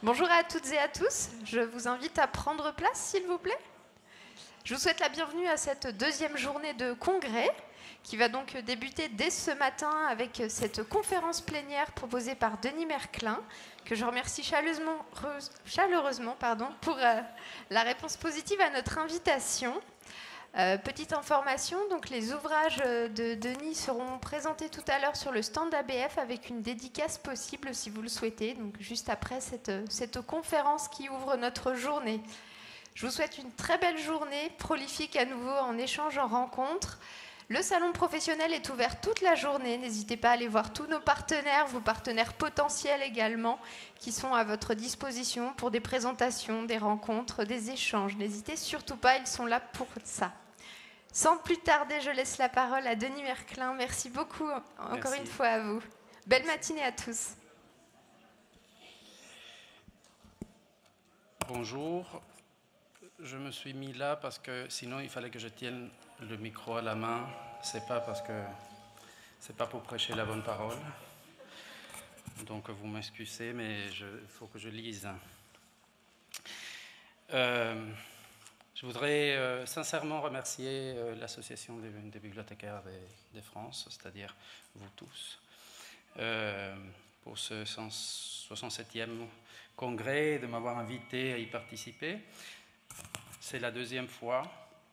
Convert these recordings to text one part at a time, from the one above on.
Bonjour à toutes et à tous, je vous invite à prendre place s'il vous plaît. Je vous souhaite la bienvenue à cette deuxième journée de congrès qui va donc débuter dès ce matin avec cette conférence plénière proposée par Denis Merclin, que je remercie chaleureusement pour la réponse positive à notre invitation. Petite information, donc les ouvrages de Denis seront présentés tout à l'heure sur le stand ABF avec une dédicace possible si vous le souhaitez, donc juste après cette conférence qui ouvre notre journée. Je vous souhaite une très belle journée, prolifique à nouveau en échanges, en rencontres. Le salon professionnel est ouvert toute la journée. N'hésitez pas à aller voir tous nos partenaires, vos partenaires potentiels également, qui sont à votre disposition pour des présentations, des rencontres, des échanges. N'hésitez surtout pas, ils sont là pour ça. Sans plus tarder, je laisse la parole à Denis Merclin. Merci beaucoup encore une fois à vous. Belle matinée à tous. Bonjour. Je me suis mis là parce que sinon il fallait que je tienne le micro à la main. C'est pas pour prêcher la bonne parole. Donc vous m'excusez, mais il faut que je lise. Je voudrais sincèrement remercier l'Association des bibliothécaires de France, c'est-à-dire vous tous, pour ce 167e congrès, de m'avoir invité à y participer. C'est la deuxième fois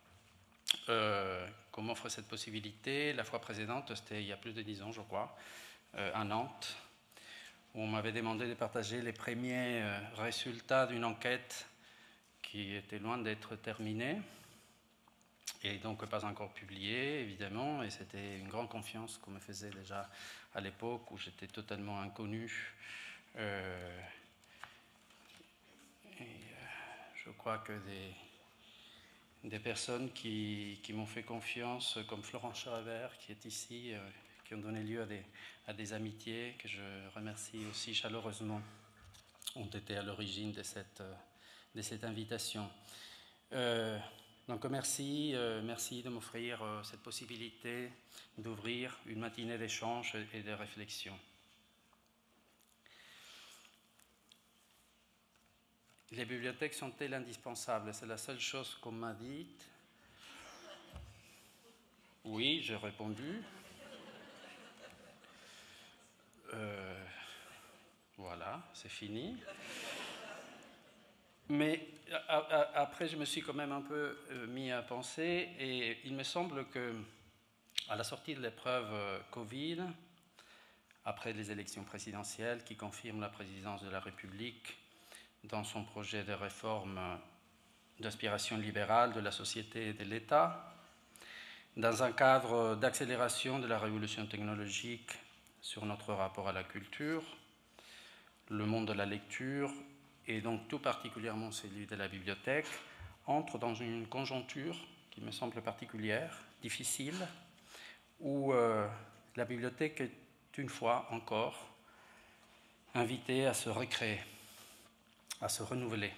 qu'on m'offre cette possibilité. La fois précédente, c'était il y a plus de 10 ans, je crois, à Nantes, où on m'avait demandé de partager les premiers résultats d'une enquête qui était loin d'être terminée, et donc pas encore publiée, évidemment, et c'était une grande confiance qu'on me faisait déjà à l'époque, où j'étais totalement inconnu. Je crois que des personnes qui m'ont fait confiance, comme Florent Charabert, qui est ici, qui ont donné lieu à des amitiés, que je remercie aussi chaleureusement, ont été à l'origine de cette invitation. Donc merci de m'offrir cette possibilité d'ouvrir une matinée d'échange et de réflexion. Les bibliothèques sont-elles indispensables? C'est la seule chose qu'on m'a dite. Oui, j'ai répondu. Voilà, c'est fini. Mais après, je me suis quand même un peu mis à penser, et il me semble que, à la sortie de l'épreuve Covid, après les élections présidentielles qui confirment la présidence de la République dans son projet de réforme d'aspiration libérale de la société et de l'État, dans un cadre d'accélération de la révolution technologique sur notre rapport à la culture, le monde de la lecture, et donc tout particulièrement celui de la bibliothèque, entre dans une conjoncture qui me semble particulière, difficile, où la bibliothèque est une fois encore invitée à se recréer, à se renouveler.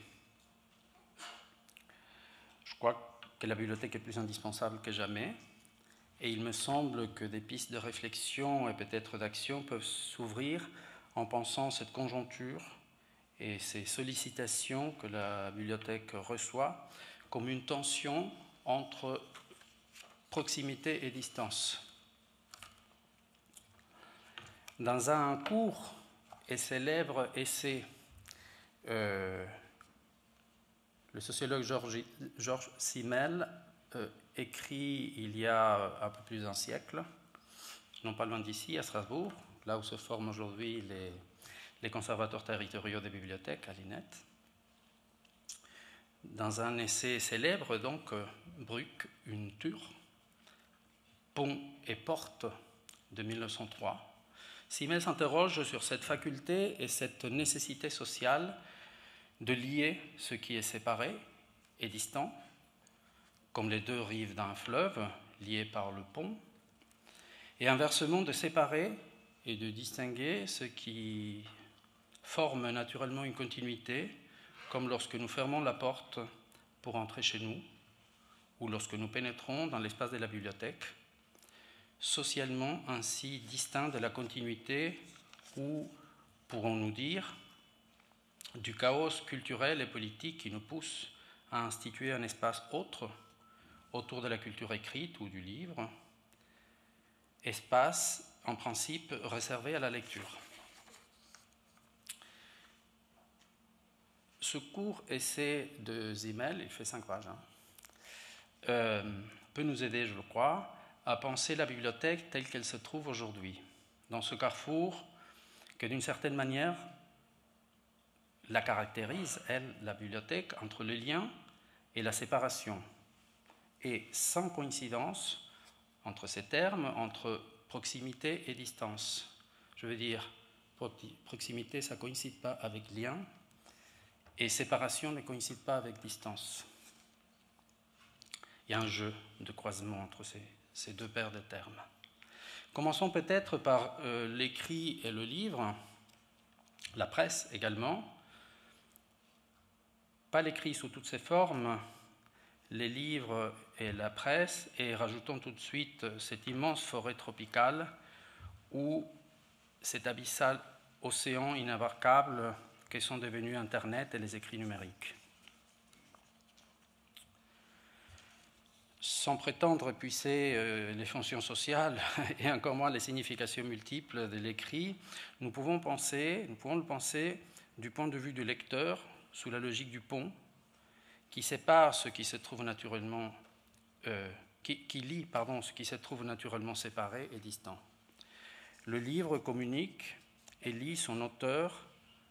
Je crois que la bibliothèque est plus indispensable que jamais, et il me semble que des pistes de réflexion et peut-être d'action peuvent s'ouvrir en pensant cette conjoncture et ces sollicitations que la bibliothèque reçoit comme une tension entre proximité et distance. Dans un court et célèbre essai, le sociologue Georges Simmel écrit il y a un peu plus d'un siècle, non pas loin d'ici, à Strasbourg, là où se forment aujourd'hui les conservateurs territoriaux des bibliothèques, à l'INET. Dans un essai célèbre, donc, Bruck, une ture, pont et porte de 1903, Simmel s'interroge sur cette faculté et cette nécessité sociale de lier ce qui est séparé et distant, comme les deux rives d'un fleuve liées par le pont, et inversement de séparer et de distinguer ce qui forme naturellement une continuité, comme lorsque nous fermons la porte pour entrer chez nous, ou lorsque nous pénétrons dans l'espace de la bibliothèque, socialement ainsi distinct de la continuité, ou, pourrons-nous dire, du chaos culturel et politique qui nous pousse à instituer un espace autre autour de la culture écrite ou du livre, espace en principe réservé à la lecture. Ce court essai de Simmel, il fait 5 pages, peut nous aider, je le crois, à penser la bibliothèque telle qu'elle se trouve aujourd'hui, dans ce carrefour que d'une certaine manière la caractérise, elle, la bibliothèque, entre le lien et la séparation, et sans coïncidence entre ces termes, entre proximité et distance. Je veux dire, proximité, ça ne coïncide pas avec lien, et séparation ne coïncide pas avec distance. Il y a un jeu de croisement entre ces deux paires de termes. Commençons peut-être par l'écrit et le livre, la presse également. Pas l'écrit sous toutes ses formes, les livres et la presse, et rajoutons tout de suite cette immense forêt tropicale ou cet abyssal océan inabarquable que sont devenus Internet et les écrits numériques. Sans prétendre épuiser les fonctions sociales et encore moins les significations multiples de l'écrit, nous pouvons le penser du point de vue du lecteur sous la logique du pont qui sépare ce qui se trouve naturellement, qui lie ce qui se trouve naturellement séparé et distant. Le livre communique et lie son auteur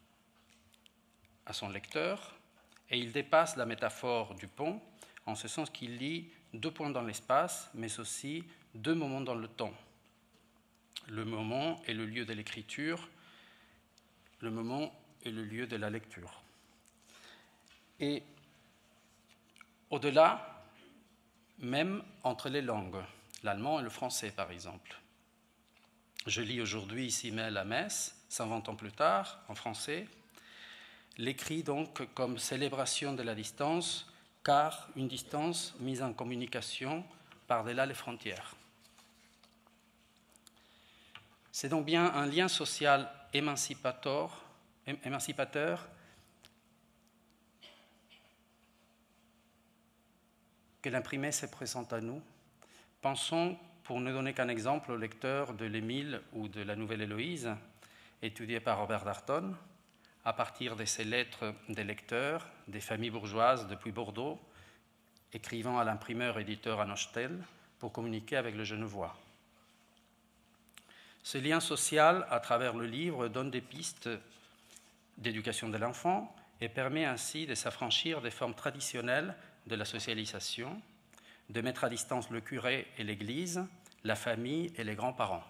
à son lecteur, et il dépasse la métaphore du pont en ce sens qu'il lie 2 points dans l'espace, mais aussi 2 moments dans le temps. Le moment est le lieu de l'écriture, le moment est le lieu de la lecture. Et au-delà, même entre les langues, l'allemand et le français par exemple. Je lis aujourd'hui Simmel à Metz, 120 ans plus tard, en français. L'écrit donc comme célébration de la distance, car une distance mise en communication par-delà les frontières. C'est donc bien un lien social émancipateur que l'imprimé se présente à nous. Pensons, pour ne donner qu'un exemple, au lecteur de l'Émile ou de la Nouvelle Héloïse, étudié par Robert Darnton, à partir de ces lettres des lecteurs, des familles bourgeoises depuis Bordeaux, écrivant à l'imprimeur-éditeur à Nostell pour communiquer avec le Genevois. Ce lien social, à travers le livre, donne des pistes d'éducation de l'enfant et permet ainsi de s'affranchir des formes traditionnelles de la socialisation, de mettre à distance le curé et l'Église, la famille et les grands-parents.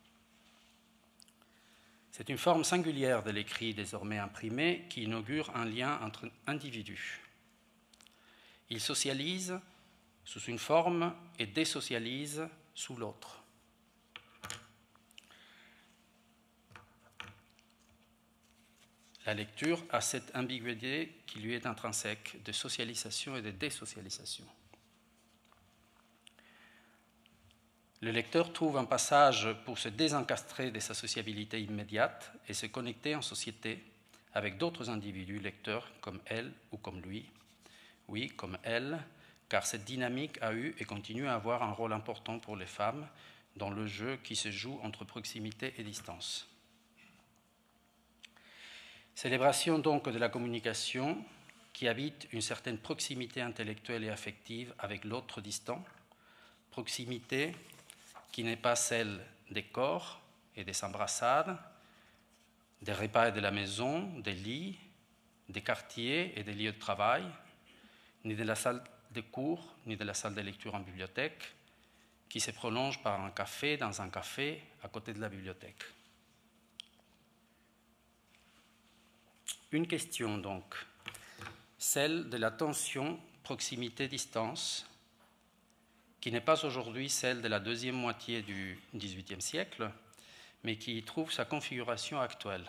C'est une forme singulière de l'écrit désormais imprimé qui inaugure un lien entre individus. Il socialise sous une forme et désocialise sous l'autre. La lecture a cette ambiguïté qui lui est intrinsèque de socialisation et de désocialisation. Le lecteur trouve un passage pour se désencastrer de sa sociabilité immédiate et se connecter en société avec d'autres individus lecteurs comme elle ou comme lui. Oui, comme elle, car cette dynamique a eu et continue à avoir un rôle important pour les femmes dans le jeu qui se joue entre proximité et distance. Célébration donc de la communication qui habite une certaine proximité intellectuelle et affective avec l'autre distant, proximité qui n'est pas celle des corps et des embrassades, des repas et de la maison, des lits, des quartiers et des lieux de travail, ni de la salle de cours, ni de la salle de lecture en bibliothèque, qui se prolonge par un café dans un café à côté de la bibliothèque. Une question donc, celle de la tension proximité-distance, qui n'est pas aujourd'hui celle de la deuxième moitié du XVIIIe siècle, mais qui y trouve sa configuration actuelle.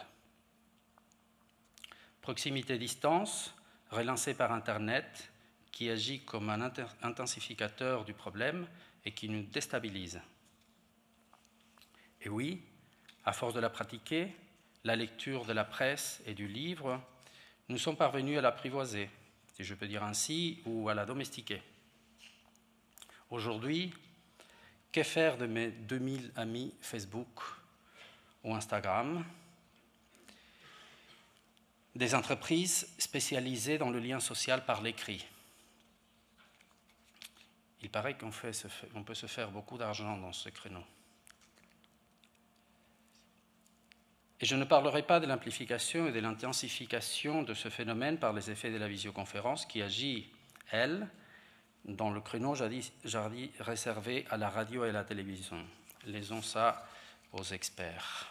Proximité-distance, relancée par Internet, qui agit comme un intensificateur du problème et qui nous déstabilise. Et oui, à force de la pratiquer, la lecture de la presse et du livre nous sommes parvenus à l'apprivoiser, si je peux dire ainsi, ou à la domestiquer. Aujourd'hui, que faire de mes 2000 amis Facebook ou Instagram? Des entreprises spécialisées dans le lien social par l'écrit. Il paraît qu'on peut se faire beaucoup d'argent dans ce créneau. Et je ne parlerai pas de l'amplification et de l'intensification de ce phénomène par les effets de la visioconférence qui agit, elle, dans le créneau jadis réservé à la radio et à la télévision. Laissons ça aux experts.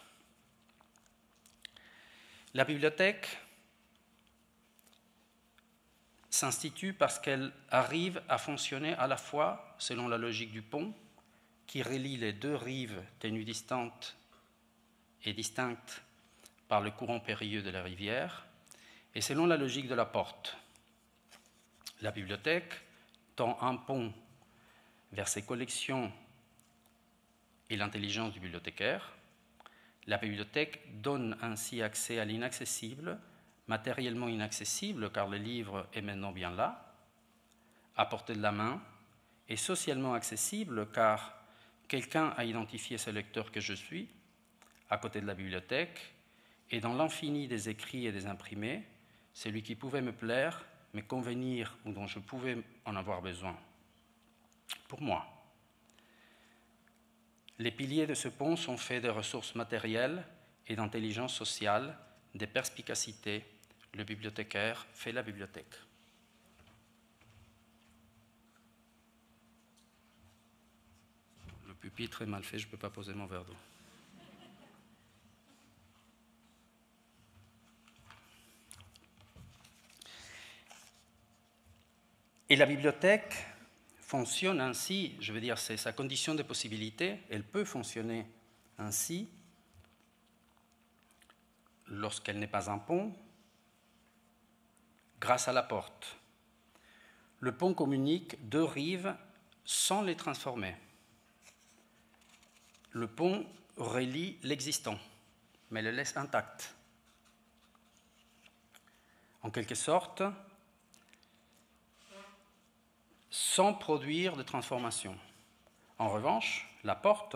La bibliothèque s'institue parce qu'elle arrive à fonctionner à la fois selon la logique du pont, qui relie les deux rives tenues distantes et distinctes par le courant périlleux de la rivière, et selon la logique de la porte. La bibliothèque tend un pont vers ses collections et l'intelligence du bibliothécaire. La bibliothèque donne ainsi accès à l'inaccessible, matériellement inaccessible, car le livre est maintenant bien là, à portée de la main, et socialement accessible, car quelqu'un a identifié ce lecteur que je suis, à côté de la bibliothèque, et dans l'infini des écrits et des imprimés, celui qui pouvait me plaire, me convenir ou dont je pouvais en avoir besoin. Pour moi, les piliers de ce pont sont faits de ressources matérielles et d'intelligence sociale, de perspicacité. Le bibliothécaire fait la bibliothèque. Le pupitre est mal fait, je ne peux pas poser mon verre d'eau. Et la bibliothèque fonctionne ainsi, je veux dire, c'est sa condition de possibilité, elle peut fonctionner ainsi lorsqu'elle n'est pas un pont, grâce à la porte. Le pont communique deux rives sans les transformer. Le pont relie l'existant, mais le laisse intact. En quelque sorte, sans produire de transformation. En revanche, la porte,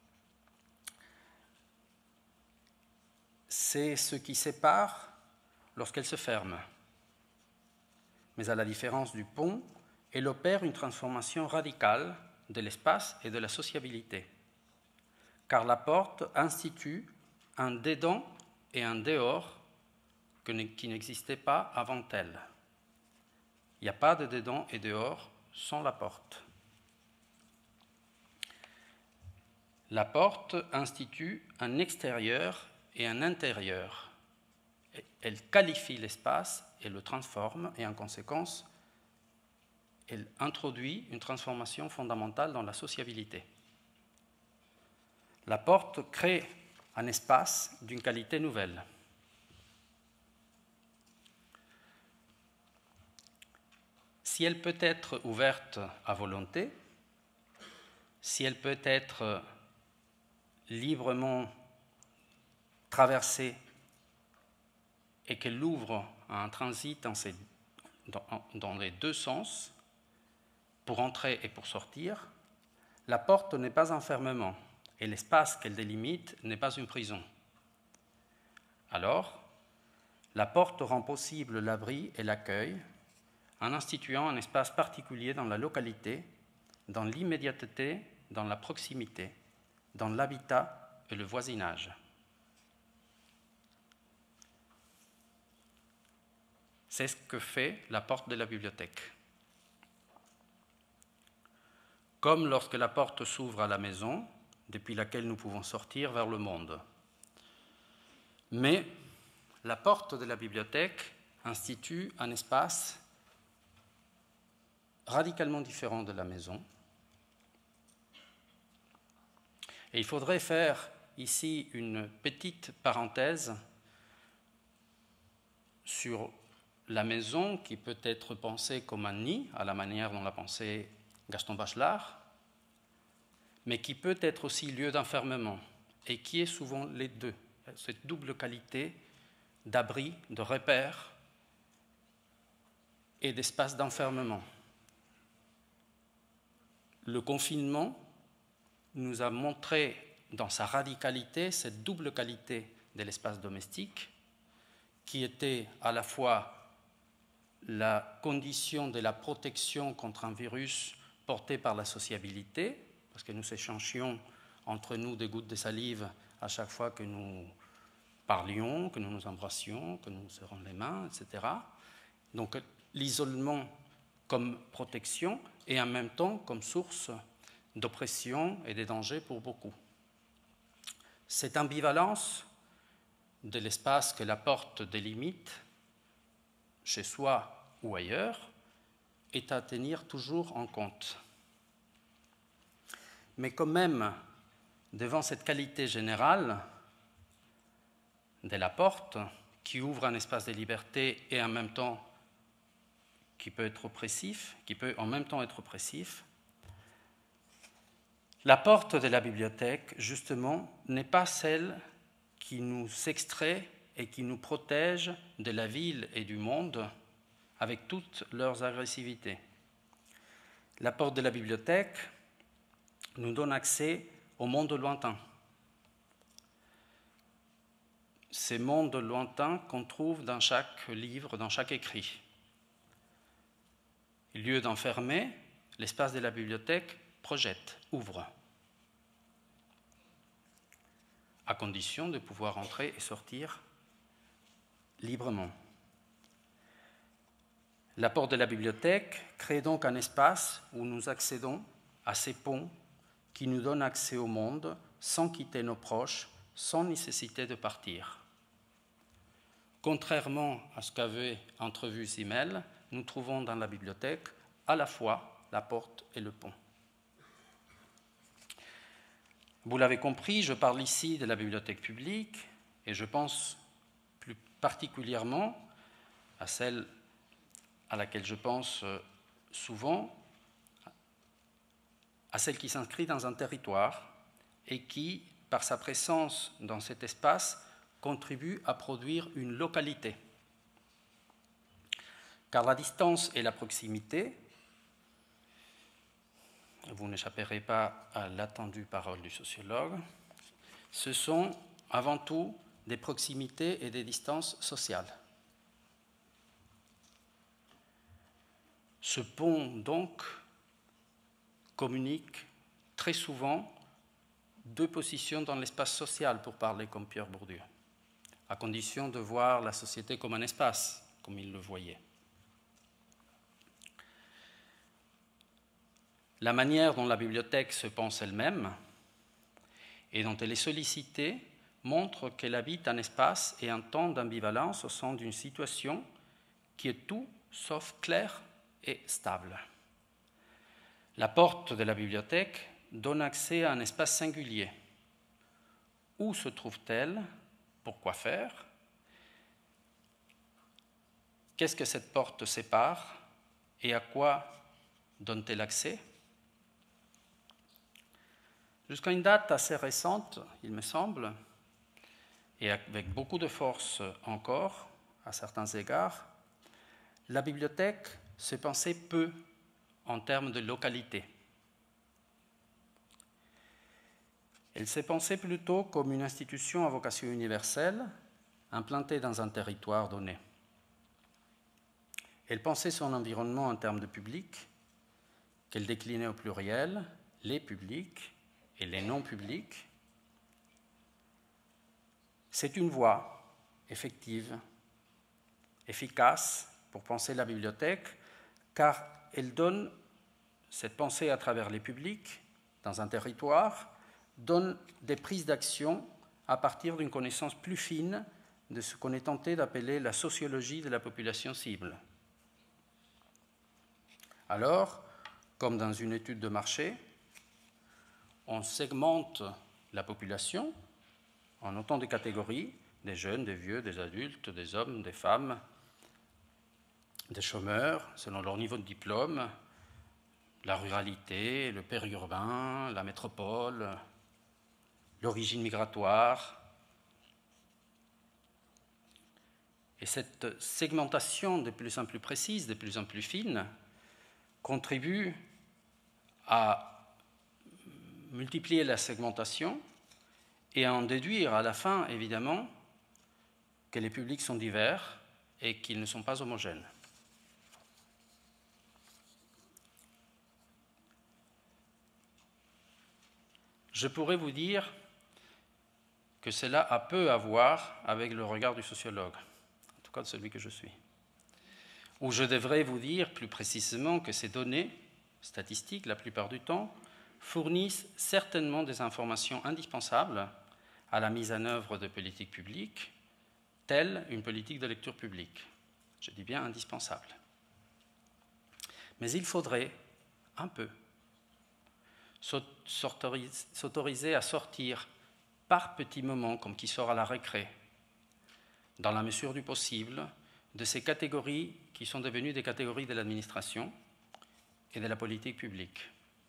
c'est ce qui sépare lorsqu'elle se ferme. Mais à la différence du pont, elle opère une transformation radicale de l'espace et de la sociabilité. Car la porte institue un dedans et un dehors qui n'existaient pas avant elle. Il n'y a pas de dedans et dehors sans la porte. La porte institue un extérieur et un intérieur. Elle qualifie l'espace et le transforme, et en conséquence, elle introduit une transformation fondamentale dans la sociabilité. La porte crée un espace d'une qualité nouvelle. Si elle peut être ouverte à volonté, si elle peut être librement traversée et qu'elle ouvre un transit dans les deux sens, pour entrer et pour sortir, la porte n'est pas un fermement et l'espace qu'elle délimite n'est pas une prison. Alors, la porte rend possible l'abri et l'accueil en instituant un espace particulier dans la localité, dans l'immédiateté, dans la proximité, dans l'habitat et le voisinage. C'est ce que fait la porte de la bibliothèque. Comme lorsque la porte s'ouvre à la maison, depuis laquelle nous pouvons sortir vers le monde. Mais la porte de la bibliothèque institue un espace radicalement différent de la maison. Et il faudrait faire ici une petite parenthèse sur la maison qui peut être pensée comme un nid, à la manière dont l'a pensé Gaston Bachelard, mais qui peut être aussi lieu d'enfermement, et qui est souvent les deux, cette double qualité d'abri, de repère et d'espaces d'enfermement. Le confinement nous a montré dans sa radicalité cette double qualité de l'espace domestique, qui était à la fois la condition de la protection contre un virus porté par la sociabilité, parce que nous échangions entre nous des gouttes de salive à chaque fois que nous parlions, que nous nous embrassions, que nous nous serrons les mains, etc. Donc l'isolement comme protection et en même temps comme source d'oppression et de danger pour beaucoup. Cette ambivalence de l'espace que la porte délimite, chez soi ou ailleurs, est à tenir toujours en compte. Mais quand même, devant cette qualité générale de la porte, qui ouvre un espace de liberté et en même temps qui peut être oppressif, qui peut en même temps être oppressif, la porte de la bibliothèque, justement, n'est pas celle qui nous extrait et qui nous protège de la ville et du monde avec toutes leurs agressivités. La porte de la bibliothèque nous donne accès au monde lointain. Ces mondes lointains qu'on trouve dans chaque livre, dans chaque écrit. Lieu d'enfermer, l'espace de la bibliothèque projette, ouvre, à condition de pouvoir entrer et sortir librement. La porte de la bibliothèque crée donc un espace où nous accédons à ces ponts qui nous donnent accès au monde sans quitter nos proches, sans nécessité de partir. Contrairement à ce qu'avait entrevu Simmel, nous trouvons dans la bibliothèque à la fois la porte et le pont. Vous l'avez compris, je parle ici de la bibliothèque publique et je pense plus particulièrement à celle à laquelle je pense souvent, à celle qui s'inscrit dans un territoire et qui, par sa présence dans cet espace, contribue à produire une localité. Car la distance et la proximité, vous n'échapperez pas à l'attendue parole du sociologue, ce sont avant tout des proximités et des distances sociales. Ce pont, donc, communique très souvent deux positions dans l'espace social, pour parler comme Pierre Bourdieu, à condition de voir la société comme un espace, comme il le voyait. La manière dont la bibliothèque se pense elle-même et dont elle est sollicitée montre qu'elle habite un espace et un temps d'ambivalence au sein d'une situation qui est tout sauf claire et stable. La porte de la bibliothèque donne accès à un espace singulier. Où se trouve-t-elle? Pourquoi faire? Qu'est-ce que cette porte sépare? Et à quoi donne-t-elle accès? Jusqu'à une date assez récente, il me semble, et avec beaucoup de force encore, à certains égards, la bibliothèque se pensait peu en termes de localité. Elle s'est pensée plutôt comme une institution à vocation universelle, implantée dans un territoire donné. Elle pensait son environnement en termes de public, qu'elle déclinait au pluriel, les publics et les non-publics. C'est une voie effective, efficace pour penser la bibliothèque, car elle donne, cette pensée à travers les publics, dans un territoire, donne des prises d'action à partir d'une connaissance plus fine de ce qu'on est tenté d'appeler la sociologie de la population cible. Alors, comme dans une étude de marché, on segmente la population en autant de catégories, des jeunes, des vieux, des adultes, des hommes, des femmes, des chômeurs, selon leur niveau de diplôme, la ruralité, le périurbain, la métropole, l'origine migratoire. Et cette segmentation de plus en plus précise, de plus en plus fine, contribue à multiplier la segmentation et à en déduire à la fin, évidemment, que les publics sont divers et qu'ils ne sont pas homogènes. Je pourrais vous dire que cela a peu à voir avec le regard du sociologue, en tout cas de celui que je suis. Ou je devrais vous dire plus précisément que ces données statistiques, la plupart du temps, fournissent certainement des informations indispensables à la mise en œuvre de politiques publiques, telle une politique de lecture publique. Je dis bien indispensable. Mais il faudrait un peu s'autoriser à sortir par petits moments, comme qui sort à la récré, dans la mesure du possible, de ces catégories qui sont devenues des catégories de l'administration et de la politique publique.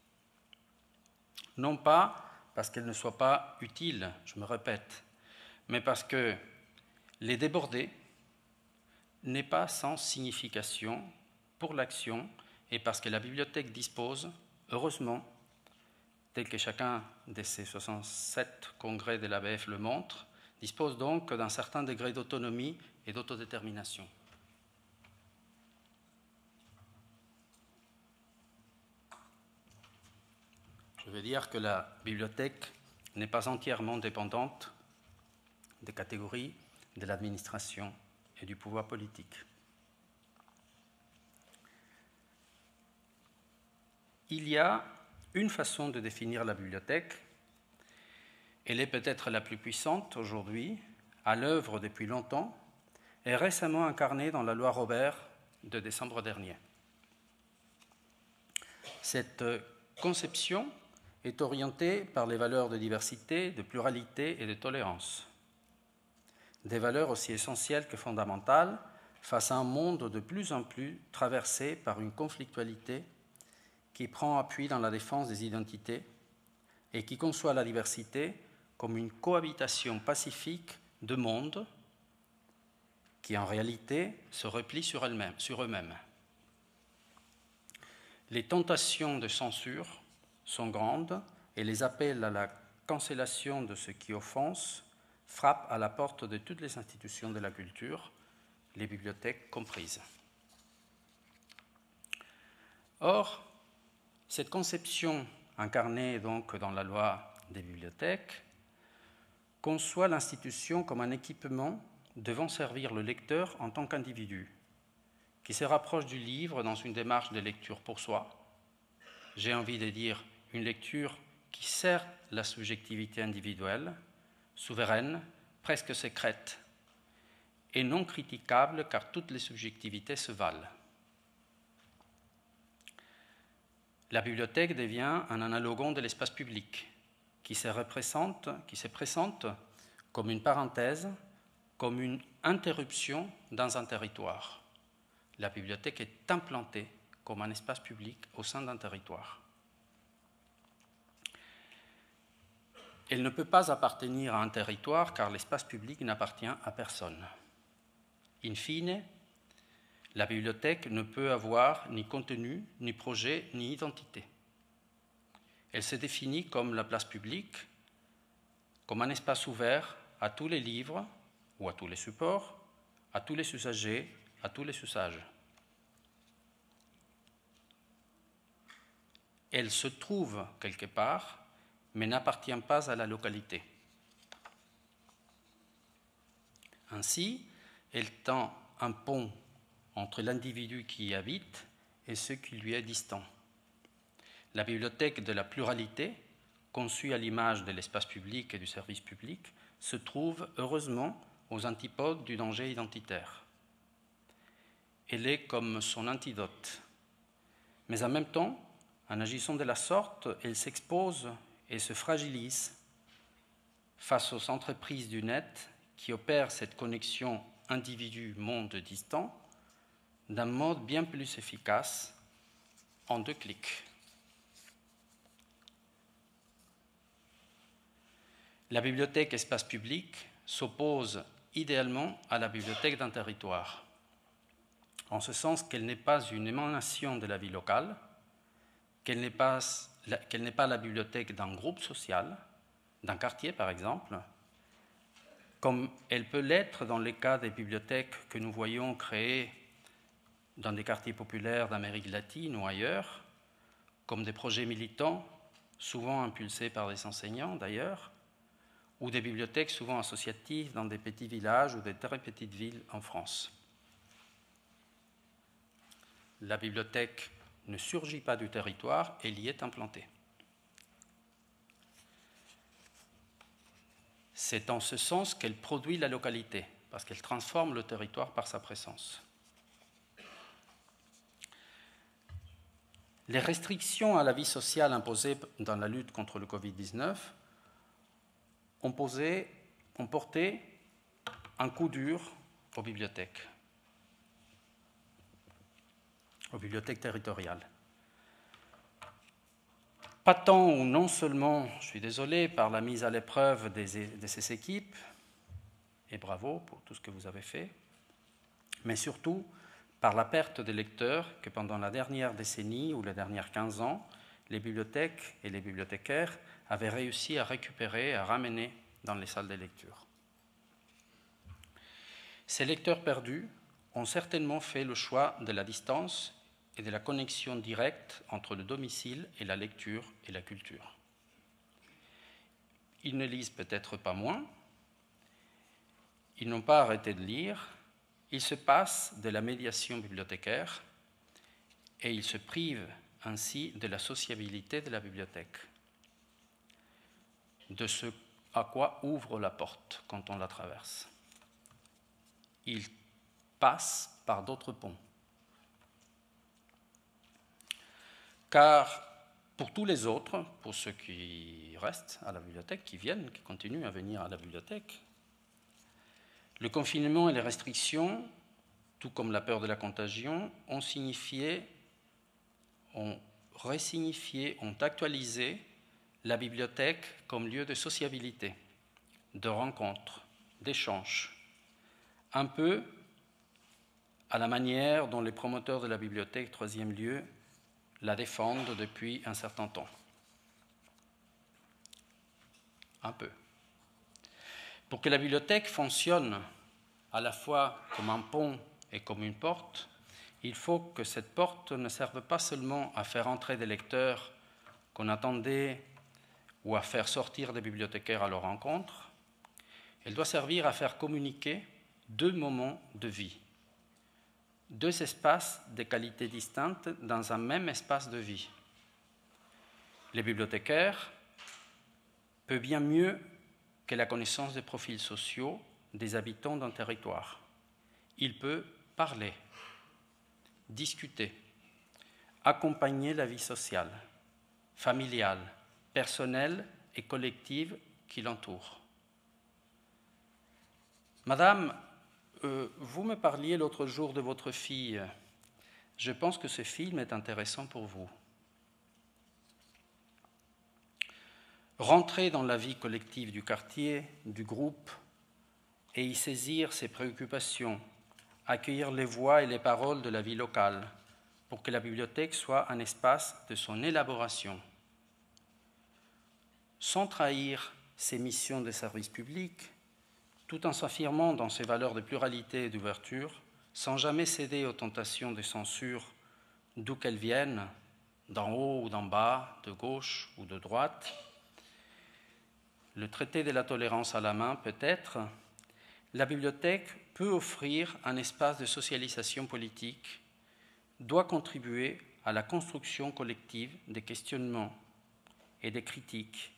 Non pas parce qu'elles ne soient pas utiles, je me répète, mais parce que les déborder n'est pas sans signification pour l'action et parce que la bibliothèque dispose, heureusement, tel que chacun de ces 67 congrès de l'ABF le montre, dispose donc d'un certain degré d'autonomie et d'autodétermination. Je veux dire que la bibliothèque n'est pas entièrement dépendante des catégories de l'administration et du pouvoir politique. Il y a une façon de définir la bibliothèque. Elle est peut-être la plus puissante aujourd'hui, à l'œuvre depuis longtemps, et récemment incarnée dans la loi Robert de décembre dernier. Cette conception est orientée par les valeurs de diversité, de pluralité et de tolérance. Des valeurs aussi essentielles que fondamentales face à un monde de plus en plus traversé par une conflictualité qui prend appui dans la défense des identités et qui conçoit la diversité comme une cohabitation pacifique de mondes qui en réalité se replient sur eux-mêmes. Les tentations de censure sont grandes et les appels à la cancellation de ce qui offense frappent à la porte de toutes les institutions de la culture, les bibliothèques comprises. Or, cette conception incarnée donc dans la loi des bibliothèques conçoit l'institution comme un équipement devant servir le lecteur en tant qu'individu, qui se rapproche du livre dans une démarche de lecture pour soi. J'ai envie de dire une lecture qui sert la subjectivité individuelle, souveraine, presque secrète, et non critiquable car toutes les subjectivités se valent. La bibliothèque devient un analogon de l'espace public qui se présente comme une parenthèse, comme une interruption dans un territoire. La bibliothèque est implantée comme un espace public au sein d'un territoire. Elle ne peut pas appartenir à un territoire car l'espace public n'appartient à personne. In fine, la bibliothèque ne peut avoir ni contenu, ni projet, ni identité. Elle se définit comme la place publique, comme un espace ouvert à tous les livres ou à tous les supports, à tous les usagers, à tous les usages. Elle se trouve quelque part, mais n'appartient pas à la localité. Ainsi, elle tend un pont entre l'individu qui y habite et ce qui lui est distant. La bibliothèque de la pluralité, conçue à l'image de l'espace public et du service public, se trouve heureusement aux antipodes du danger identitaire. Elle est comme son antidote. Mais en même temps, en agissant de la sorte, elle s'expose et se fragilise face aux entreprises du net qui opèrent cette connexion individu-monde distant d'un mode bien plus efficace en 2 clics. La bibliothèque espace public s'oppose idéalement à la bibliothèque d'un territoire, en ce sens qu'elle n'est pas une émanation de la vie locale, qu'elle n'est pas la bibliothèque d'un groupe social, d'un quartier par exemple, comme elle peut l'être dans les cas des bibliothèques que nous voyons créées dans des quartiers populaires d'Amérique latine ou ailleurs, comme des projets militants, souvent impulsés par des enseignants d'ailleurs, ou des bibliothèques souvent associatives dans des petits villages ou des très petites villes en France. La bibliothèque ne surgit pas du territoire, elle y est implantée. C'est en ce sens qu'elle produit la localité, parce qu'elle transforme le territoire par sa présence. Les restrictions à la vie sociale imposées dans la lutte contre le Covid-19 ont porté un coup dur aux bibliothèques territoriales. Pas tant ou non seulement, je suis désolé, par la mise à l'épreuve de ces équipes, et bravo pour tout ce que vous avez fait, mais surtout par la perte des lecteurs que pendant la dernière décennie ou les dernières 15 ans, les bibliothèques et les bibliothécaires avaient réussi à récupérer, à ramener dans les salles de lecture. Ces lecteurs perdus ont certainement fait le choix de la distance et de la connexion directe entre le domicile et la lecture et la culture. Ils ne lisent peut-être pas moins, ils n'ont pas arrêté de lire, ils se passent de la médiation bibliothécaire et ils se privent ainsi de la sociabilité de la bibliothèque, de ce à quoi ouvre la porte quand on la traverse. Ils passent par d'autres ponts. Car pour tous les autres, pour ceux qui restent à la bibliothèque, qui viennent, qui continuent à venir à la bibliothèque, le confinement et les restrictions, tout comme la peur de la contagion, ont resignifié, ont actualisé la bibliothèque comme lieu de sociabilité, de rencontre, d'échange, un peu à la manière dont les promoteurs de la bibliothèque troisième lieu la défendent depuis un certain temps. Un peu. Pour que la bibliothèque fonctionne à la fois comme un pont et comme une porte, il faut que cette porte ne serve pas seulement à faire entrer des lecteurs qu'on attendait ou à faire sortir des bibliothécaires à leur rencontre, elle doit servir à faire communiquer deux moments de vie, deux espaces de qualité distincte dans un même espace de vie. Les bibliothécaires peuvent bien mieux que la connaissance des profils sociaux des habitants d'un territoire. Il peut parler, discuter, accompagner la vie sociale, familiale, personnelle et collective qui l'entoure. Madame, vous me parliez l'autre jour de votre fille. Je pense que ce film est intéressant pour vous. Rentrer dans la vie collective du quartier, du groupe, et y saisir ses préoccupations, accueillir les voix et les paroles de la vie locale, pour que la bibliothèque soit un espace de son élaboration. Sans trahir ses missions de service public, tout en s'affirmant dans ses valeurs de pluralité et d'ouverture, sans jamais céder aux tentations de censure d'où qu'elles viennent, d'en haut ou d'en bas, de gauche ou de droite. Le traité de la tolérance à la main, peut-être, la bibliothèque peut offrir un espace de socialisation politique, doit contribuer à la construction collective des questionnements et des critiques,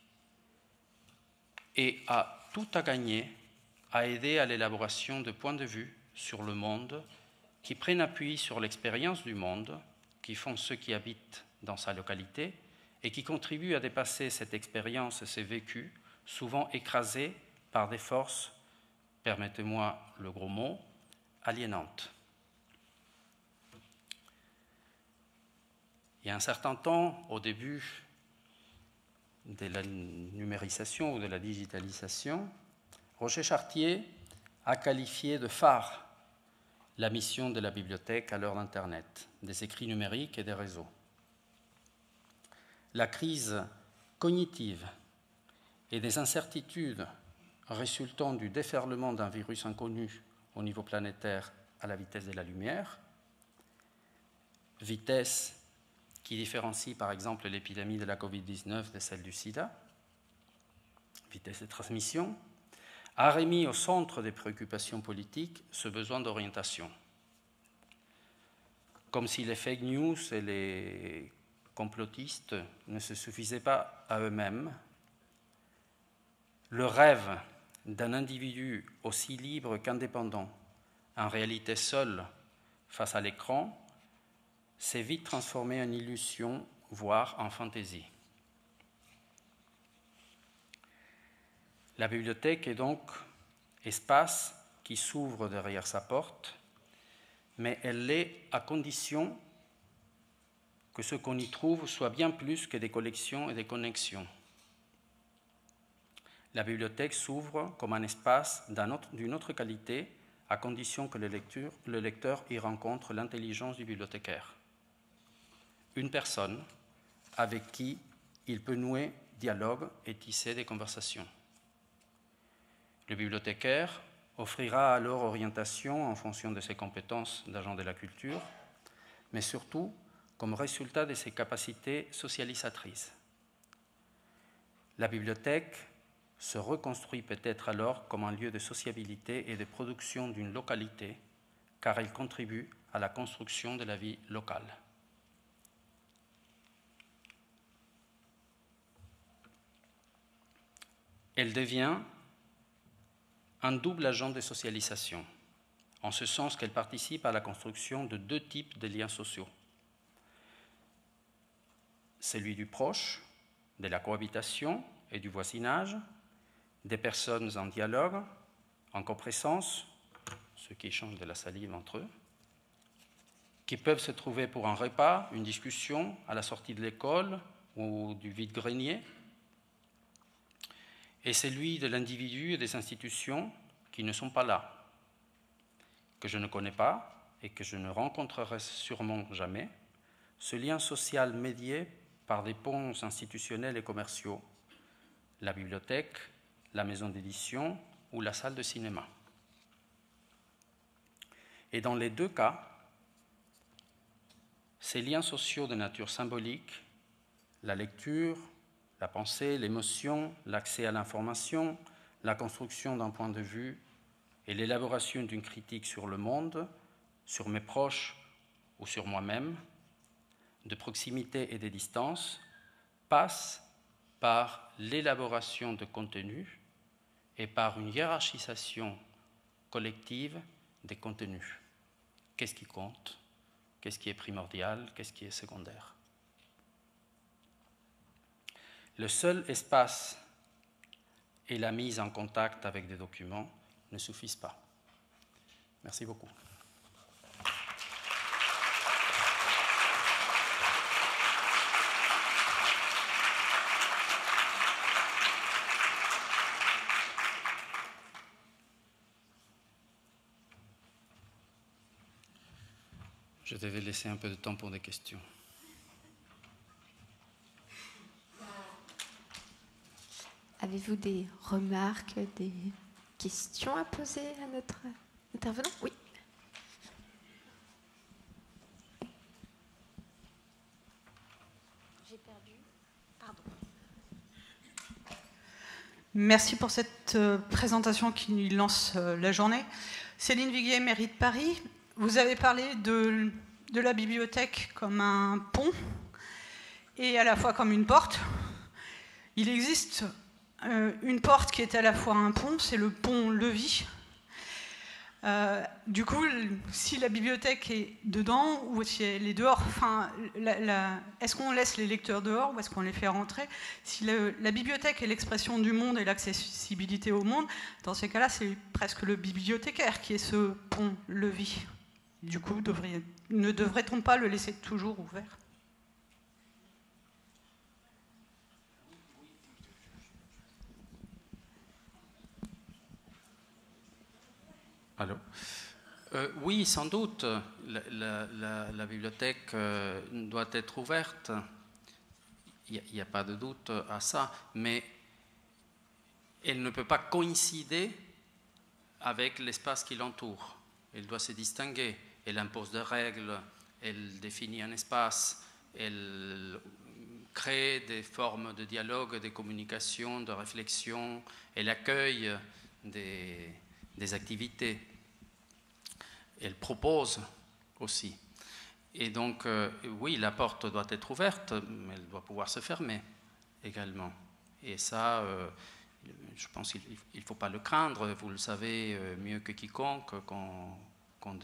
et a tout à gagner à aider à l'élaboration de points de vue sur le monde qui prennent appui sur l'expérience du monde, qui font ceux qui habitent dans sa localité et qui contribuent à dépasser cette expérience et ces vécus, souvent écrasés par des forces, permettez-moi le gros mot, aliénantes. Il y a un certain temps, au début de la numérisation ou de la digitalisation, Roger Chartier a qualifié de phare la mission de la bibliothèque à l'heure d'Internet, des écrits numériques et des réseaux. La crise cognitive et des incertitudes résultant du déferlement d'un virus inconnu au niveau planétaire à la vitesse de la lumière, vitesse qui différencie par exemple l'épidémie de la Covid-19 de celle du sida, vitesse de transmission, a remis au centre des préoccupations politiques ce besoin d'orientation. Comme si les fake news et les complotistes ne se suffisaient pas à eux-mêmes, le rêve d'un individu aussi libre qu'indépendant, en réalité seul face à l'écran, s'est vite transformé en illusion, voire en fantaisie. La bibliothèque est donc espace qui s'ouvre derrière sa porte, mais elle l'est à condition que ce qu'on y trouve soit bien plus que des collections et des connexions. La bibliothèque s'ouvre comme un espace d'une autre qualité, à condition que le lecteur y rencontre l'intelligence du bibliothécaire. Une personne avec qui il peut nouer dialogue et tisser des conversations. Le bibliothécaire offrira alors orientation en fonction de ses compétences d'agent de la culture, mais surtout comme résultat de ses capacités socialisatrices. La bibliothèque se reconstruit peut-être alors comme un lieu de sociabilité et de production d'une localité, car elle contribue à la construction de la vie locale. Elle devient un double agent de socialisation, en ce sens qu'elle participe à la construction de deux types de liens sociaux. Celui du proche, de la cohabitation et du voisinage, des personnes en dialogue, en coprésence, ceux qui échangent de la salive entre eux, qui peuvent se trouver pour un repas, une discussion à la sortie de l'école ou du vide-grenier, et celui de l'individu et des institutions qui ne sont pas là, que je ne connais pas et que je ne rencontrerai sûrement jamais, ce lien social médié par des ponts institutionnels et commerciaux, la bibliothèque, la maison d'édition ou la salle de cinéma. Et dans les deux cas, ces liens sociaux de nature symbolique, la lecture, la pensée, l'émotion, l'accès à l'information, la construction d'un point de vue et l'élaboration d'une critique sur le monde, sur mes proches ou sur moi-même, de proximité et de distance, passent par l'élaboration de contenus et par une hiérarchisation collective des contenus. Qu'est-ce qui compte? Qu'est-ce qui est primordial? Qu'est-ce qui est secondaire? Le seul espace et la mise en contact avec des documents ne suffisent pas. Merci beaucoup. Je devais laisser un peu de temps pour des questions. Avez-vous des remarques, des questions à poser à notre intervenant? Oui. J'ai perdu. Pardon. Merci pour cette présentation qui lance la journée. Céline Viguier, mairie de Paris. Vous avez parlé de la bibliothèque comme un pont et à la fois comme une porte. Il existe une porte qui est à la fois un pont, c'est le pont-levis. Du coup, si la bibliothèque est dedans ou si elle est dehors, enfin, est-ce qu'on laisse les lecteurs dehors ou est-ce qu'on les fait rentrer? Si la bibliothèque est l'expression du monde et l'accessibilité au monde, dans ces cas-là, c'est presque le bibliothécaire qui est ce pont-levis. Du coup, ne devrait-on pas le laisser toujours ouvert? Allô? Oui, sans doute, la bibliothèque doit être ouverte. Il n'y a pas de doute à ça, mais elle ne peut pas coïncider avec l'espace qui l'entoure. Elle doit se distinguer. Elle impose des règles, elle définit un espace, elle crée des formes de dialogue, de communication, de réflexion, elle accueille des activités. Elle propose aussi. Et donc, oui, la porte doit être ouverte, mais elle doit pouvoir se fermer également. Et ça, je pense qu'il ne faut pas le craindre. Vous le savez mieux que quiconque quand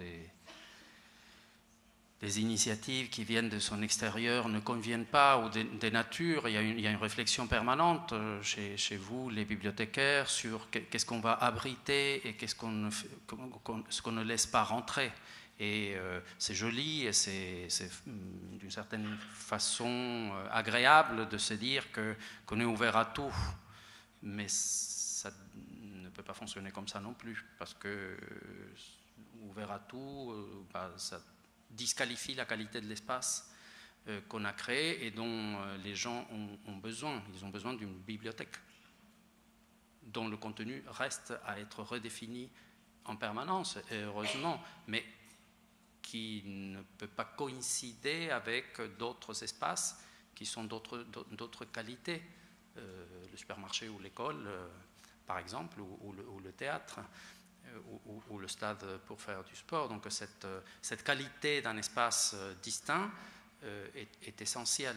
des initiatives qui viennent de son extérieur ne conviennent pas, ou des natures. Il y a une réflexion permanente chez vous, les bibliothécaires, sur qu'est-ce qu'on va abriter et ce qu'on ne laisse pas rentrer. Et c'est joli et c'est d'une certaine façon agréable de se dire qu'on est ouvert à tout. Mais ça ne peut pas fonctionner comme ça non plus, parce que ouvert à tout, ça disqualifie la qualité de l'espace qu'on a créé et dont les gens ont besoin. Ils ont besoin d'une bibliothèque dont le contenu reste à être redéfini en permanence, et heureusement, mais qui ne peut pas coïncider avec d'autres espaces qui sont d'autres qualités. Le supermarché ou l'école, par exemple, ou le théâtre. Ou le stade pour faire du sport. Donc cette qualité d'un espace distinct est essentielle.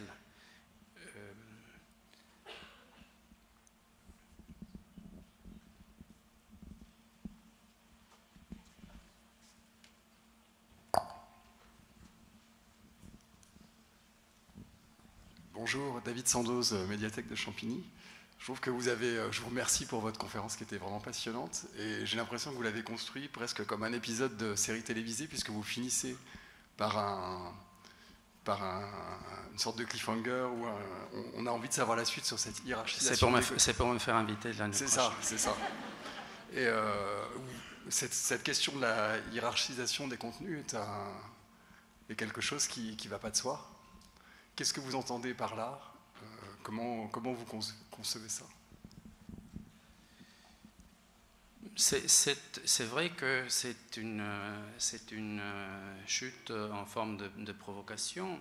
Bonjour, David Sandoz, médiathèque de Champigny. Je trouve que je vous remercie pour votre conférence qui était vraiment passionnante et j'ai l'impression que vous l'avez construit presque comme un épisode de série télévisée puisque vous finissez par une sorte de cliffhanger où on a envie de savoir la suite sur cette hiérarchisation. C'est pour me faire inviter l'année prochaine. C'est ça. Et cette question de la hiérarchisation des contenus est quelque chose qui ne va pas de soi. Qu'est-ce que vous entendez par là ? Comment vous concevez ça ? C'est vrai que c'est une chute en forme de provocation,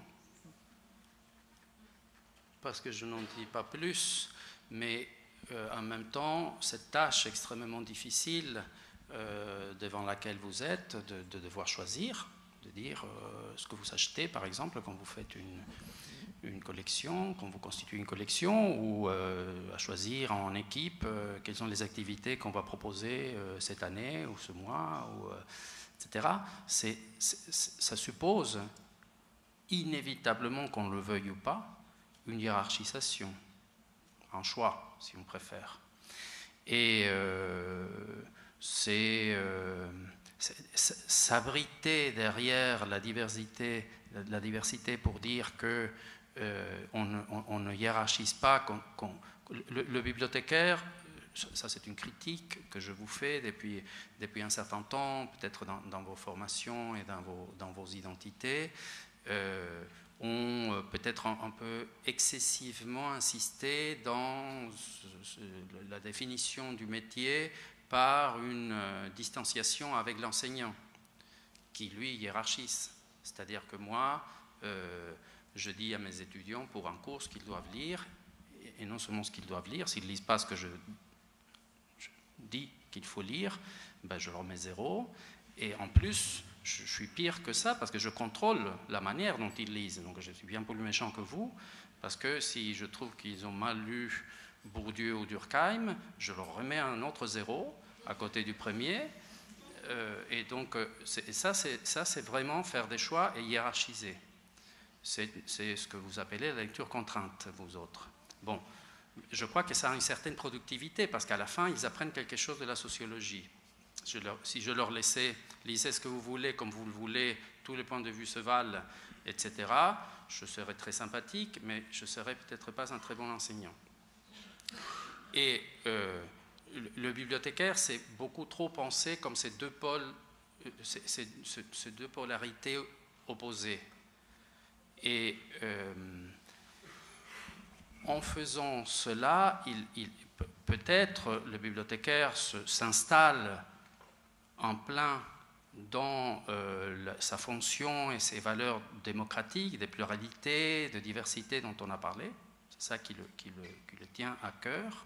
parce que je n'en dis pas plus, mais en même temps, cette tâche extrêmement difficile devant laquelle vous êtes, de devoir choisir, de dire ce que vous achetez, par exemple, quand vous faites une collection, quand vous constituez une collection, ou à choisir en équipe quelles sont les activités qu'on va proposer cette année ou ce mois, etc. Ça suppose inévitablement, qu'on le veuille ou pas, une hiérarchisation, un choix, si on préfère. Et s'abriter derrière la diversité pour dire que on ne hiérarchise pas. Le bibliothécaire, ça c'est une critique que je vous fais depuis un certain temps, peut-être dans vos formations et dans vos identités, ont peut-être un peu excessivement insisté dans la définition du métier par une distanciation avec l'enseignant, qui lui hiérarchise. C'est-à-dire que moi, je dis à mes étudiants pour un cours ce qu'ils doivent lire, et non seulement ce qu'ils doivent lire, s'ils ne lisent pas ce que je dis qu'il faut lire, ben je leur mets 0, et en plus, je suis pire que ça, parce que je contrôle la manière dont ils lisent, donc je suis bien plus méchant que vous, parce que si je trouve qu'ils ont mal lu Bourdieu ou Durkheim, je leur remets un autre 0 à côté du premier, et donc ça c'est vraiment faire des choix et hiérarchiser. C'est ce que vous appelez la lecture contrainte, vous autres. Bon, je crois que ça a une certaine productivité, parce qu'à la fin, ils apprennent quelque chose de la sociologie. Si je leur laissais, lisez ce que vous voulez, comme vous le voulez, tous les points de vue se valent, etc., je serais très sympathique, mais je ne serais peut-être pas un très bon enseignant. Et le bibliothécaire, c'est beaucoup trop pensé comme ces deux pôles, ces deux polarités opposées. Et en faisant cela, peut-être le bibliothécaire s'installe en plein dans sa fonction et ses valeurs démocratiques, de pluralité, de diversité dont on a parlé. C'est ça qui le tient à cœur.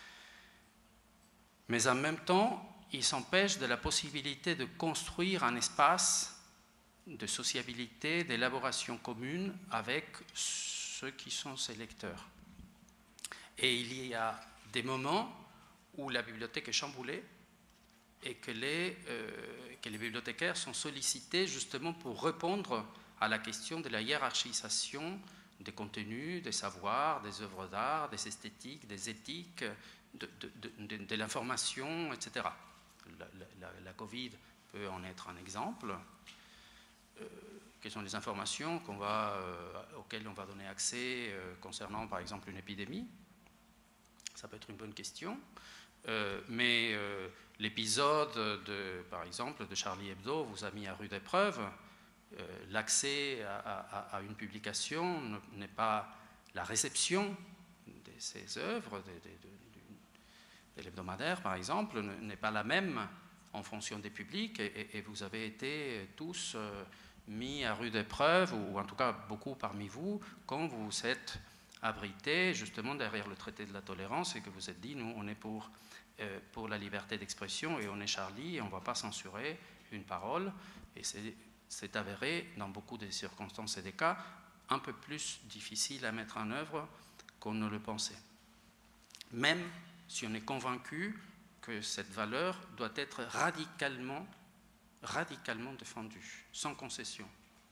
Mais en même temps, il s'empêche de la possibilité de construire un espace de sociabilité, d'élaboration commune avec ceux qui sont ses lecteurs. Et il y a des moments où la bibliothèque est chamboulée et que les bibliothécaires sont sollicités justement pour répondre à la question de la hiérarchisation des contenus, des savoirs, des œuvres d'art, des esthétiques, des éthiques, de l'information, etc. La Covid peut en être un exemple. Quelles sont les informations auxquelles on va donner accès concernant par exemple une épidémie? Ça peut être une bonne question. Mais l'épisode, par exemple, de Charlie Hebdo vous a mis à rude épreuve. L'accès à une publication n'est pas la réception de ces œuvres, de l'hebdomadaire par exemple, n'est pas la même en fonction des publics, et vous avez été tous mis à rude épreuve, ou en tout cas beaucoup parmi vous, quand vous êtes abrités justement derrière le traité de la tolérance et que vous êtes dit, nous on est pour la liberté d'expression et on est Charlie et on ne va pas censurer une parole, et c'est avéré dans beaucoup de circonstances et des cas un peu plus difficile à mettre en œuvre qu'on ne le pensait. Même si on est convaincu que cette valeur doit être radicalement défendue, sans concession.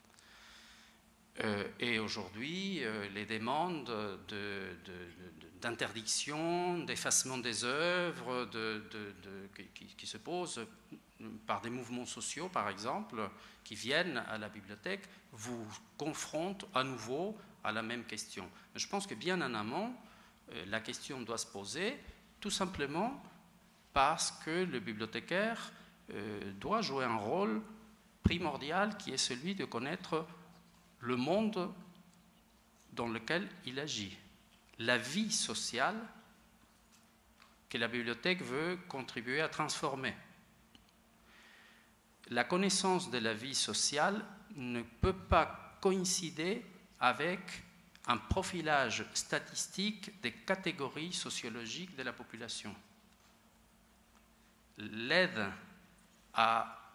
Et aujourd'hui, les demandes d'interdiction, d'effacement des œuvres, qui se posent par des mouvements sociaux, par exemple, qui viennent à la bibliothèque, vous confrontent à nouveau à la même question. Je pense que bien en amont, la question doit se poser tout simplement parce que le bibliothécaire doit jouer un rôle primordial qui est celui de connaître le monde dans lequel il agit, la vie sociale que la bibliothèque veut contribuer à transformer. La connaissance de la vie sociale ne peut pas coïncider avec un profilage statistique des catégories sociologiques de la population. L'aide à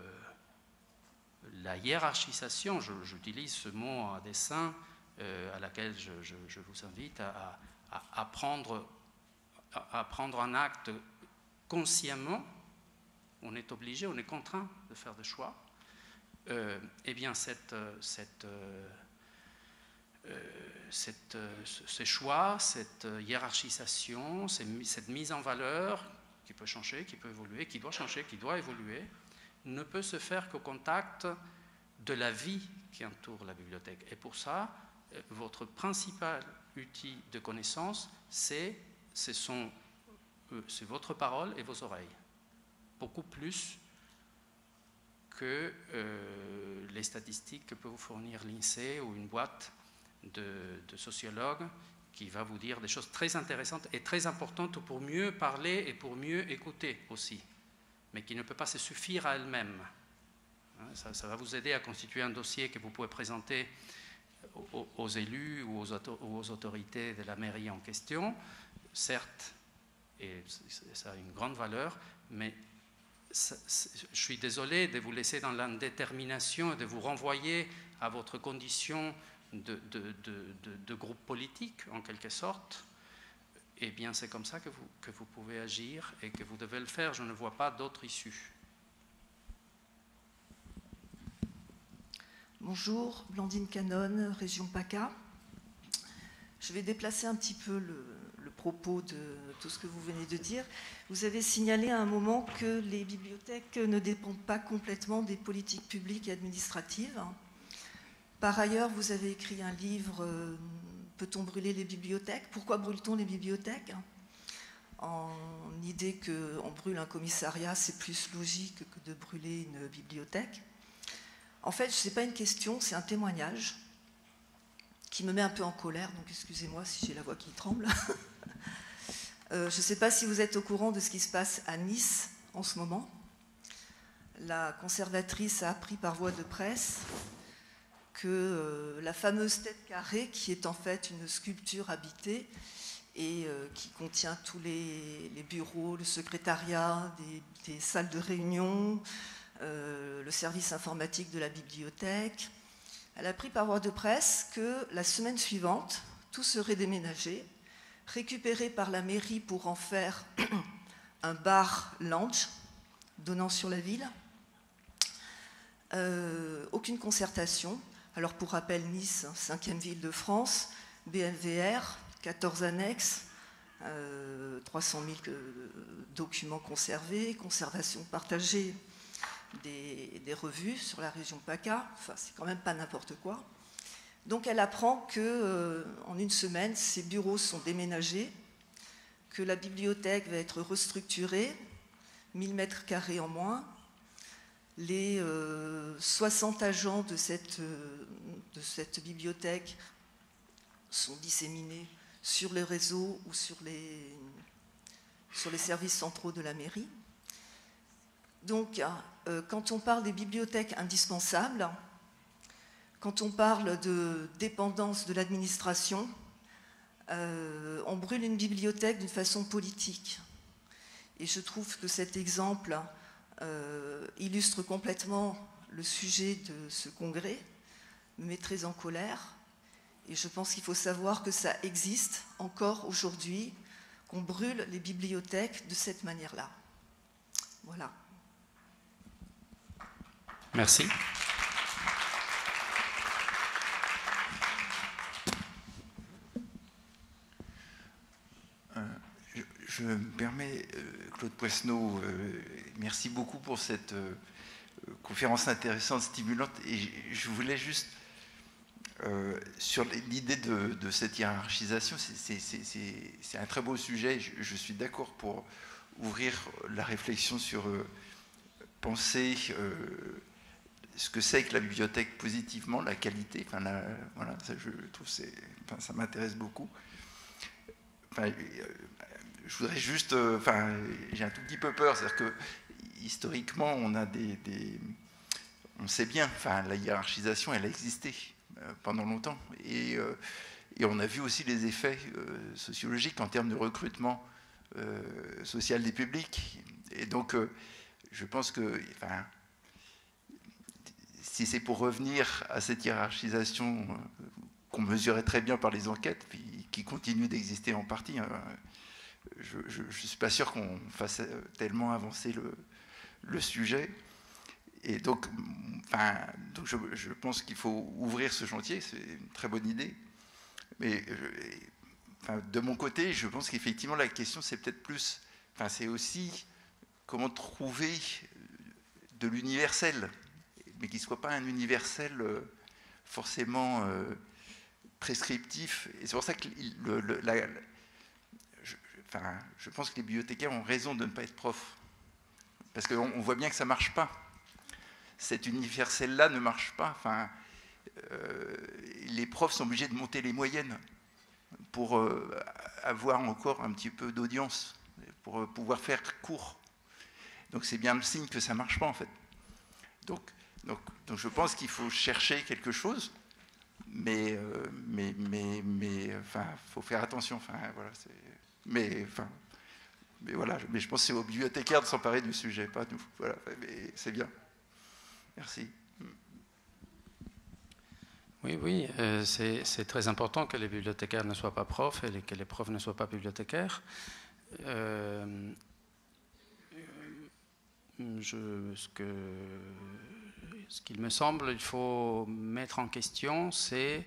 la hiérarchisation, j'utilise ce mot à dessein, à laquelle je vous invite à prendre un acte consciemment. On est obligé, on est contraint de faire des choix. Eh bien, ces choix, cette hiérarchisation, cette mise en valeur qui peut changer, qui peut évoluer, qui doit changer, qui doit évoluer, ne peut se faire qu'au contact de la vie qui entoure la bibliothèque. Et pour ça, votre principal outil de connaissance, c'est votre parole et vos oreilles. Beaucoup plus que les statistiques que peut vous fournir l'INSEE ou une boîte de sociologues qui va vous dire des choses très intéressantes et très importantes pour mieux parler et pour mieux écouter aussi, mais qui ne peut pas se suffire à elle-même. Ça va vous aider à constituer un dossier que vous pouvez présenter aux élus ou aux autorités de la mairie en question, certes, et ça a une grande valeur, mais je suis désolé de vous laisser dans l'indétermination et de vous renvoyer à votre condition de groupe politique, en quelque sorte. Eh bien, c'est comme ça que vous pouvez agir et que vous devez le faire. Je ne vois pas d'autre issue. Bonjour, Blandine Canon, région PACA. Je vais déplacer un petit peu le propos de tout ce que vous venez de dire. Vous avez signalé à un moment que les bibliothèques ne dépendent pas complètement des politiques publiques et administratives. Par ailleurs, vous avez écrit un livre « Peut-on brûler les bibliothèques ? Pourquoi brûle-t-on les bibliothèques ?» en idée qu'on brûle un commissariat, c'est plus logique que de brûler une bibliothèque. En fait, ce n'est pas une question, c'est un témoignage qui me met un peu en colère, donc excusez-moi si j'ai la voix qui tremble. Je ne sais pas si vous êtes au courant de ce qui se passe à Nice en ce moment. La conservatrice a appris par voie de presse que la fameuse tête carrée, qui est en fait une sculpture habitée et qui contient tous les bureaux, le secrétariat, des salles de réunion, le service informatique de la bibliothèque. Elle a appris par voie de presse que la semaine suivante, tout serait déménagé, récupéré par la mairie pour en faire un bar lounge donnant sur la ville. Aucune concertation. Alors pour rappel, Nice, 5e ville de France, BMVR, 14 annexes, 300 000 documents conservés, conservation partagée des revues sur la région PACA, enfin c'est quand même pas n'importe quoi. Donc elle apprend qu'en une semaine, ses bureaux sont déménagés, que la bibliothèque va être restructurée, 1000 mètres carrés en moins. Les 60 agents de cette bibliothèque sont disséminés sur les réseaux ou sur les services centraux de la mairie. Donc, quand on parle des bibliothèques indispensables, quand on parle de dépendance de l'administration, on brûle une bibliothèque d'une façon politique. Et je trouve que cet exemple illustre complètement le sujet de ce congrès, me met très en colère. Et je pense qu'il faut savoir que ça existe encore aujourd'hui, qu'on brûle les bibliothèques de cette manière-là. Voilà. Merci. Je me permets, Claude Poisneau, merci beaucoup pour cette conférence intéressante, stimulante. Et je voulais juste, sur l'idée de cette hiérarchisation, c'est un très beau sujet. Je suis d'accord pour ouvrir la réflexion sur penser ce que c'est que la bibliothèque positivement, la qualité. Enfin, voilà, ça, je trouve ça m'intéresse beaucoup. Enfin, je voudrais juste, j'ai un tout petit peu peur, c'est-à-dire que historiquement, on a on sait bien, la hiérarchisation, elle a existé pendant longtemps, et on a vu aussi les effets sociologiques en termes de recrutement social des publics. Et donc, je pense que, si c'est pour revenir à cette hiérarchisation qu'on mesurait très bien par les enquêtes, puis qui continue d'exister en partie, je ne suis pas sûr qu'on fasse tellement avancer le sujet. Et donc, je pense qu'il faut ouvrir ce chantier, c'est une très bonne idée. Mais de mon côté, je pense qu'effectivement, la question, c'est peut-être plus... c'est aussi comment trouver de l'universel, mais qui ne soit pas un universel forcément prescriptif. Et c'est pour ça que je pense que les bibliothécaires ont raison de ne pas être profs. Parce qu'on voit bien que ça ne marche pas. Cet universel-là ne marche pas. Les profs sont obligés de monter les moyennes pour avoir encore un petit peu d'audience, pour pouvoir faire court. Donc c'est bien le signe que ça ne marche pas, en fait. Donc je pense qu'il faut chercher quelque chose, mais faut faire attention. Voilà, mais je pense que c'est aux bibliothécaires de s'emparer du sujet, pas nous. Voilà, mais c'est bien. Merci. Oui, c'est très important que les bibliothécaires ne soient pas profs et que les profs ne soient pas bibliothécaires. Ce qu'il me semble, il faut mettre en question, c'est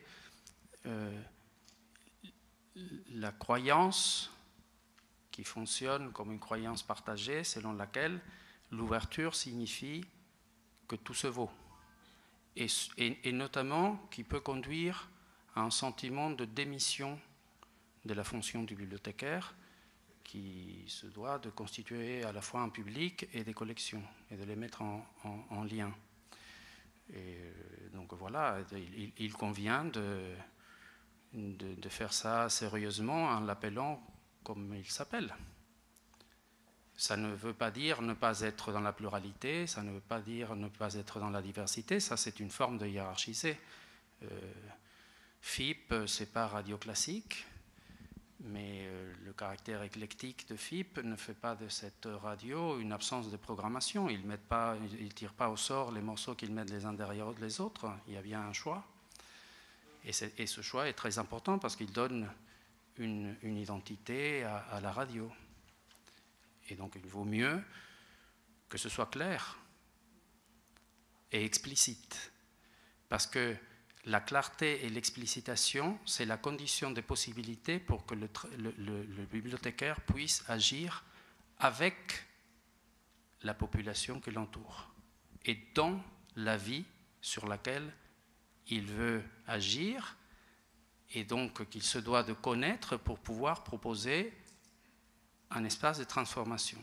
la croyance qui fonctionne comme une croyance partagée, selon laquelle l'ouverture signifie que tout se vaut. Et notamment qui peut conduire à un sentiment de démission de la fonction du bibliothécaire, qui se doit de constituer à la fois un public et des collections, et de les mettre en lien. Et donc voilà, il convient de faire ça sérieusement en l'appelant comme il s'appelle. Ça ne veut pas dire ne pas être dans la pluralité, ça ne veut pas dire ne pas être dans la diversité, ça c'est une forme de hiérarchiser. FIP, c'est pas radio classique, mais le caractère éclectique de FIP ne fait pas de cette radio une absence de programmation. Ils ne tirent pas au sort les morceaux qu'ils mettent les uns derrière les autres, il y a bien un choix. Et ce choix est très important parce qu'il donne une identité à la radio. Et donc il vaut mieux que ce soit clair et explicite. Parce que la clarté et l'explicitation, c'est la condition de possibilité pour que le bibliothécaire puisse agir avec la population qui l'entoure et dans la vie sur laquelle il veut agir, et donc qu'il se doit de connaître pour pouvoir proposer un espace de transformation.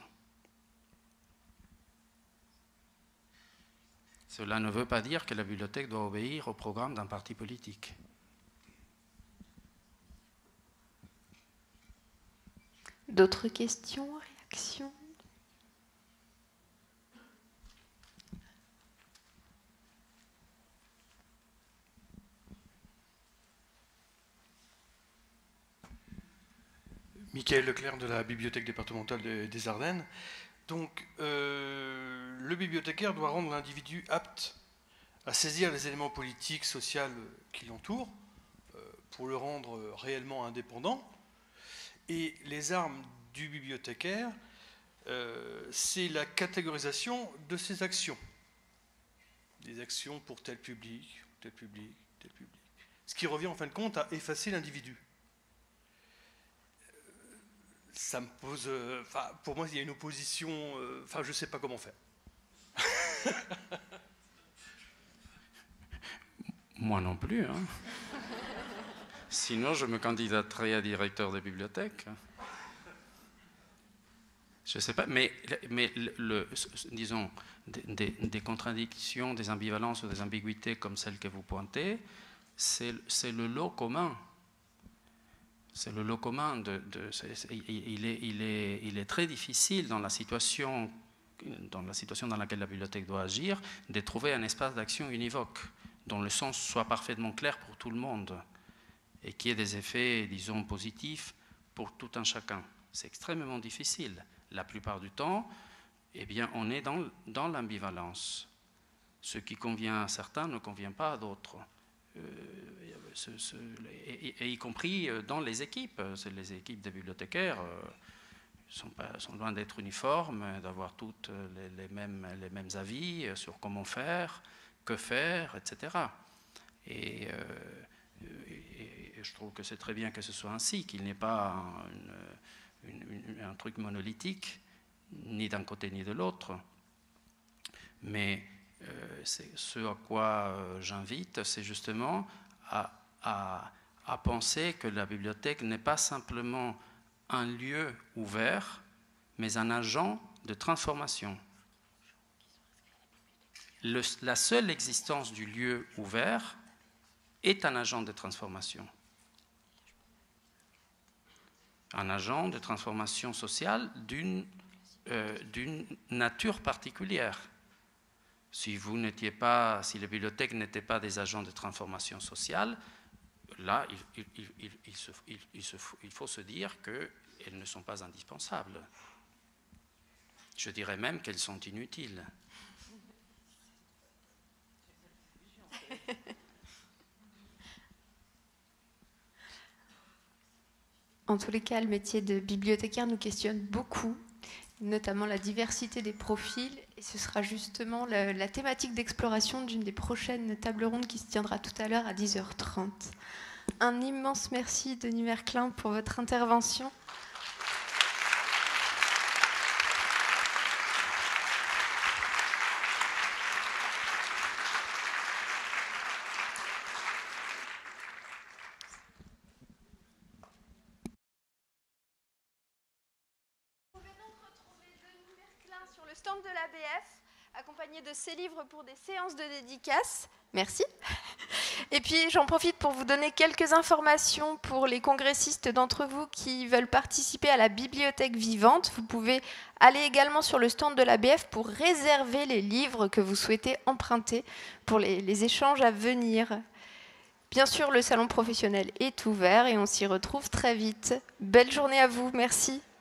Cela ne veut pas dire que la bibliothèque doit obéir au programme d'un parti politique. D'autres questions, réactions ? Michael Leclerc de la Bibliothèque départementale des Ardennes. Donc, le bibliothécaire doit rendre l'individu apte à saisir les éléments politiques, sociaux qui l'entourent, pour le rendre réellement indépendant. Et les armes du bibliothécaire, c'est la catégorisation de ses actions. Des actions pour tel public, tel public, tel public. Ce qui revient en fin de compte à effacer l'individu. Ça me pose... pour moi, il y a une opposition... je ne sais pas comment faire. Moi non plus. Hein. Sinon, je me candidaterais à directeur de bibliothèque. Je ne sais pas, mais disons, des contradictions, des ambivalences ou des ambiguïtés comme celles que vous pointez, c'est le lot commun. C'est le lot commun. Il est très difficile dans la situation dans laquelle la bibliothèque doit agir de trouver un espace d'action univoque, dont le sens soit parfaitement clair pour tout le monde et qui ait des effets, disons, positifs pour tout un chacun. C'est extrêmement difficile. La plupart du temps, eh bien, on est dans l'ambivalence. Ce qui convient à certains ne convient pas à d'autres. Et y compris dans les équipes. Les équipes des bibliothécaires sont loin d'être uniformes, d'avoir toutes les mêmes avis sur comment faire, que faire, etc. Et je trouve que c'est très bien que ce soit ainsi, qu'il n'y ait pas un truc monolithique, ni d'un côté ni de l'autre. Mais ce à quoi j'invite, c'est justement à penser que la bibliothèque n'est pas simplement un lieu ouvert, mais un agent de transformation. La seule existence du lieu ouvert est un agent de transformation. Un agent de transformation sociale d'une nature particulière. Si les bibliothèques n'étaient pas des agents de transformation sociale, là, il faut se dire qu'elles ne sont pas indispensables. Je dirais même qu'elles sont inutiles. En tous les cas, le métier de bibliothécaire nous questionne beaucoup, notamment la diversité des profils. Et ce sera justement la thématique d'exploration d'une des prochaines tables rondes qui se tiendra tout à l'heure à 10h30. Un immense merci, Denis Merclin, pour votre intervention. stand de l'ABF, accompagné de ces livres pour des séances de dédicace. Merci. Et puis, j'en profite pour vous donner quelques informations pour les congressistes d'entre vous qui veulent participer à la bibliothèque vivante. Vous pouvez aller également sur le stand de l'ABF pour réserver les livres que vous souhaitez emprunter pour les échanges à venir. Bien sûr, le salon professionnel est ouvert et on s'y retrouve très vite. Belle journée à vous. Merci.